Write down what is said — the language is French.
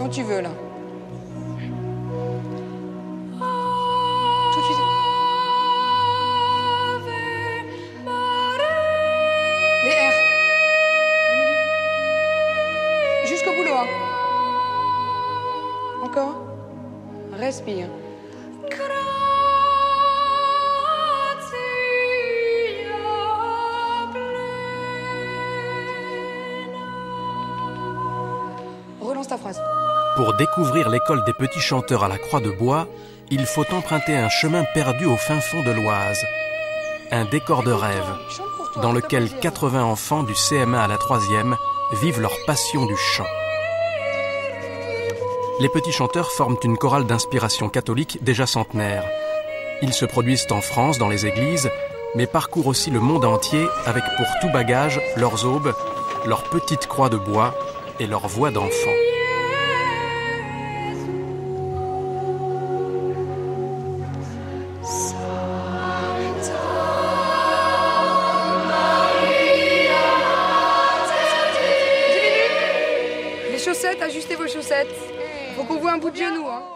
quand tu veux, là. Tout de suite. Les R. Jusqu'au boulot, hein. Encore. Respire. Relance ta phrase. Pour découvrir l'école des petits chanteurs à la Croix de Bois, il faut emprunter un chemin perdu au fin fond de l'Oise. Un décor de rêve, dans lequel 80 enfants du CM1 à la 3e vivent leur passion du chant. Les petits chanteurs forment une chorale d'inspiration catholique déjà centenaire. Ils se produisent en France, dans les églises, mais parcourent aussi le monde entier avec pour tout bagage leurs aubes, leurs petites croix de bois et leur voix d'enfant. Les chaussettes, ajustez vos chaussettes. Faut qu'on voit un bout de genou, hein.